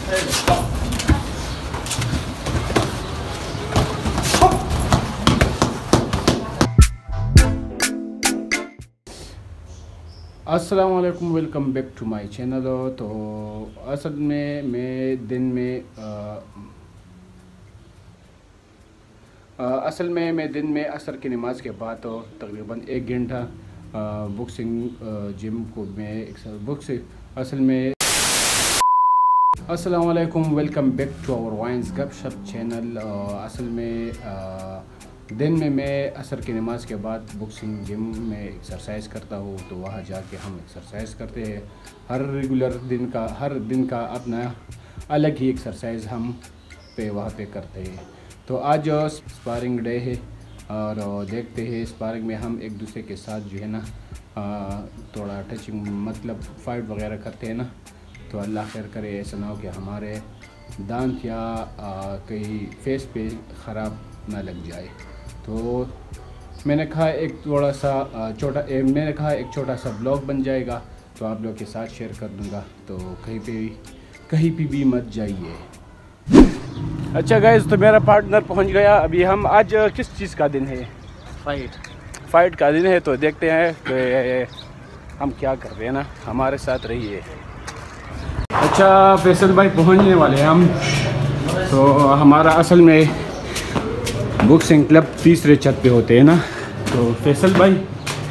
अस्सलाम वालेकुम, welcome back to my channel. तो असल में मैं दिन में असर की नमाज़ के बाद तो तकरीबन 1 घंटा बॉक्सिंग जिम को मैं अस्सलाम वालेकुम, welcome back to our vines गपशप चैनल। असल में दिन में मैं असर की नमाज़ के बाद बॉक्सिंग जिम में एक्सरसाइज करता हूँ, तो वहाँ जाके हम एक्सरसाइज करते हैं। हर दिन का अपना अलग ही एक्सरसाइज हम वहाँ पे करते हैं। तो आज स्पारिंग डे है और देखते हैं स्पारिंग में हम एक दूसरे के साथ जो है ना थोड़ा टचिंग मतलब फ़ाइट वगैरह करते हैं ना। तो अल्लाह खैर करे, ऐसा ना हो कि हमारे दांत या कहीं फेस पे ख़राब ना लग जाए। तो मैंने कहा एक छोटा सा ब्लॉग बन जाएगा, तो आप लोग के साथ शेयर कर दूंगा, तो कहीं पे भी मत जाइए। अच्छा गाइस, तो मेरा पार्टनर पहुंच गया। अभी हम आज किस चीज़ का दिन है? फाइट का दिन है। तो देखते हैं कि हम क्या कर रहे हैं ना, हमारे साथ रहिए। अच्छा फैसल भाई पहुंचने वाले हैं हम। तो हमारा असल में बॉक्सिंग क्लब तीसरे छत पे होते हैं ना। तो फैसल भाई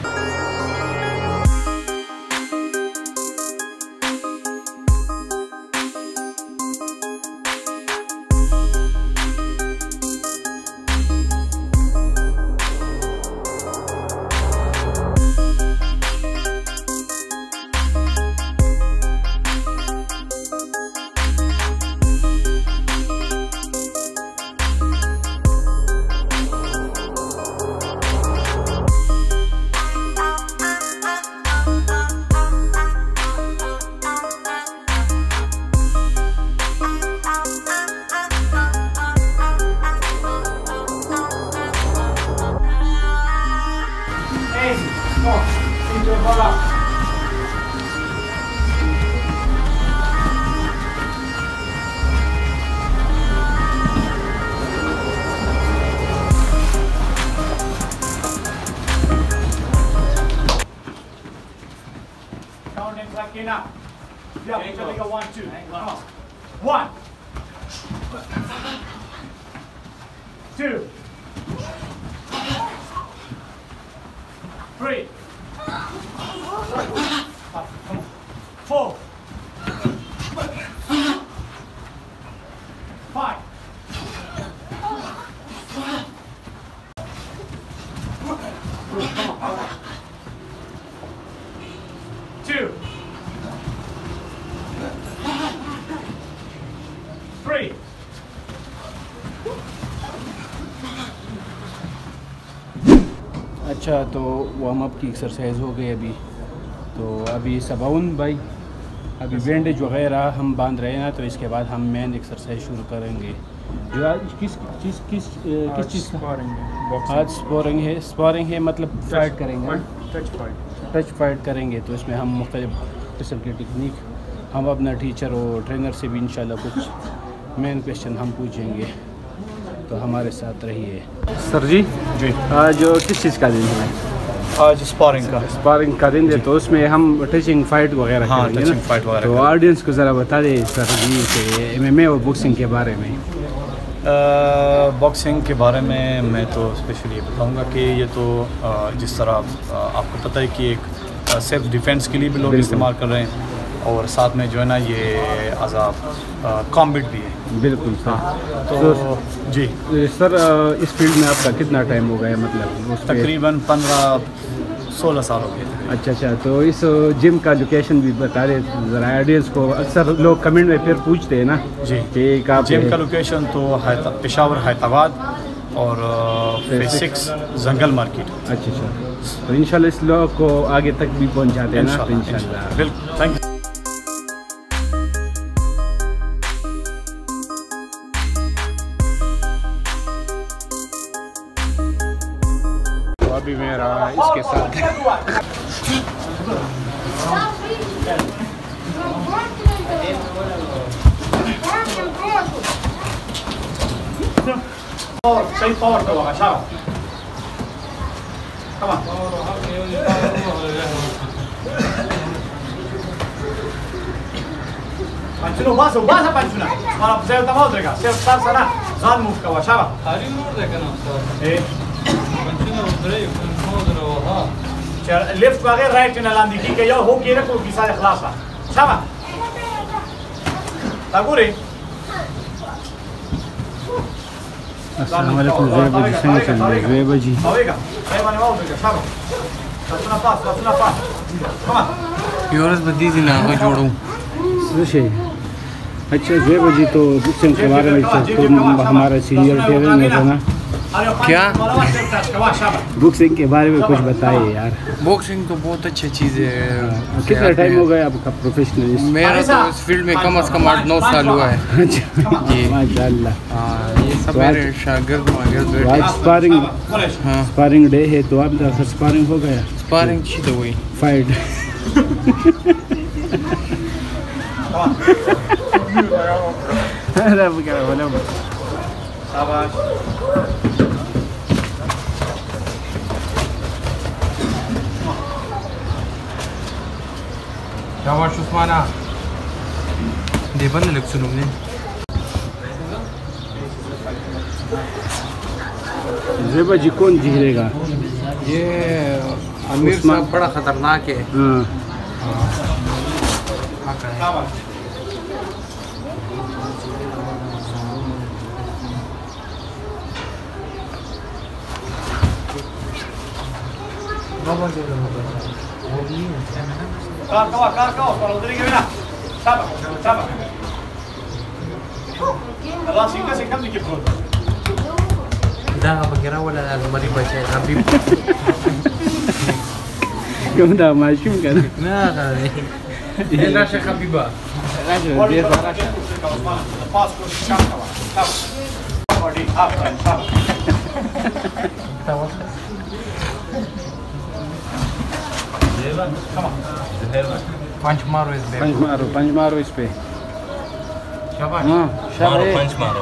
now. Yeah, chaleगा 1 2. 1 2 3 4 5 2 3 अच्छा, तो वार्म अप की एक्सरसाइज हो गई अभी। तो अभी सबाउन भाई अभी बैंडेज वगैरह हम बांध रहे हैं ना, तो इसके बाद हम मेन एक्सरसाइज शुरू करेंगे। जो आज किस चीज़ का आज स्पारिंग है मतलब फाइट करेंगे, टच फाइट करेंगे। तो इसमें हम मुख्तलिफ किस्म की टेक्निक हम अपना टीचर और ट्रेनर से भी इंशाल्लाह कुछ मेन क्वेश्चन हम पूछेंगे, तो हमारे साथ रहिए। सर जी आज किस चीज़ का दिन है? आज स्पारिंग का दिन है। तो उसमें हम टचिंग फाइट वगैरह करेंगे ना। तो ऑडियंस को ज़रा बता दें सर जी के MMA और बॉक्सिंग के बारे में। बॉक्सिंग के बारे में मैं तो स्पेशली ये बताऊंगा कि ये तो जिस तरह आपको पता है कि एक सेल्फ डिफेंस के लिए भी लोग इस्तेमाल कर रहे हैं, और साथ में जो है ना ये आज़ाद कॉम्बैट भी है। बिल्कुल सर। तो जी सर इस फील्ड में आपका कितना टाइम हो गया? मतलब तकरीबन 15-16 साल हो गए। अच्छा, तो इस जिम का लोकेशन भी बता दें ज़रा ऑडियंस को। अक्सर लोग कमेंट में फिर पूछते हैं ना जी कि जिम का लोकेशन तो पेशावर हैदराबाद और फेज 6 जंगल मार्केट। अच्छा, तो इंशाल्लाह इस लोग को आगे तक भी पहुंचाते हैं ना, इंशाल्लाह। बिल्कुल, थैंक यू। अभी मेरा इसके साथ सही पावर तो होगा शाबाश come on Panchuna ubasa Panchuna mana saya tak mau mereka saya start sana zan move kawa shabash hari nur dekha na Panchuna udhre mau udhre ha चल लेफ्ट को आगे राइट में लांदी की के यो हो के रे को किसा खलास है शाबाश तागुरे अस्सलाम वालेकुम ज़ेबा जी संग चल रहे ज़ेबा जी आवेगा ए माने वाओ देगा शाबाश अपना पास कम योरस बदी जी ना को जोड़ू सुशे अच्छा ज़ेबा जी तो बुक्सिंग के बारे में तो हमारा सीनियर ट्रेनर में था ना क्या बुक्सिंग के बारे में कुछ बताइए यार बॉक्सिंग तो बहुत अच्छी चीज़ है कितना टाइम हो गया आपका प्रोफेशनलिस्ट मेरा तो इस फील्ड में कम से कम 8-9 साल हुआ है जी माशाल्लाह ये सब मेरे शागिर्द आज स्पारिंग डे है तो आप स्पारिंग हो गया स्पारिंग छी तो हुई फाइट अरे क्या बोला शाबाश शाबाश उस्माना दे बंद लग सुनो ने ज़ेबा जी कौन जीतेगा ये आमिर साहब बड़ा खतरनाक है शाबाश Kalau dari gimana? Sabar. Allah singkat dikit bro. dah apa kira wala almari baca Habib kamu dah masuk kan nah kali ini rasa Habibah rasa dia rasa pas ko shaka body up and up पंच मारो इस पे पंच मारो इस पे शाबाश मारो पंच मारो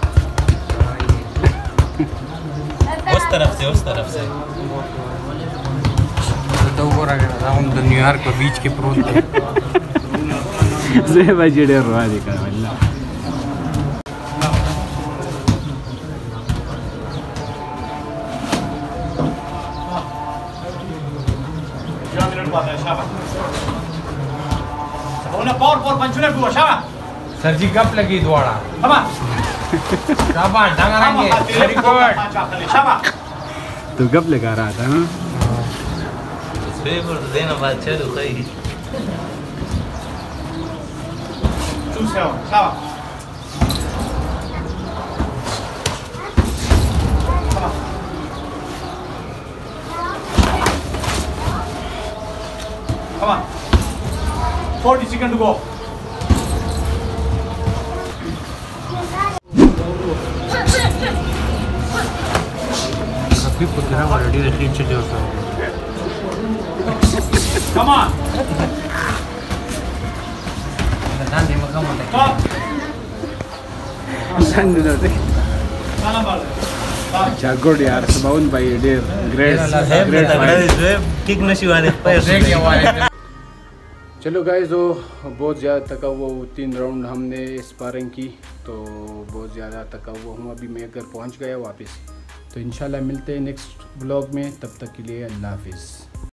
उस तरफ से तो वो राउंड न्यूयॉर्क के बीच के प्रोत ज़ेबा जी डर रहा है का वल्ला पावर पंचुने को शाबाश सर जी कब लगी द्वारा शाबाश शाबाश डांगरांगे वेरी गुड शाबाश तो कब लगा रहा था हाँ फेवर देना बात चलो कहीं 2-7 शाबाश Come on. 40 seconds to go. अभी पुत्रा ऑलरेडी रशीद चले होता है Come on. ध्यान दे मका मत Stop. संग दे Sana bal. अच्छा गुड यार सबाउन भाई डियर ग्रेट किक नशी वाले चलो गाइस तो बहुत ज़्यादा थका हुआ 3 राउंड हमने स्पारिंग की तो बहुत ज़्यादा थका हुआ हूँ अभी मैं घर पहुँच गया वापस तो इंशाल्लाह मिलते हैं नेक्स्ट ब्लॉग में तब तक के लिए अल्लाह हाफिज़।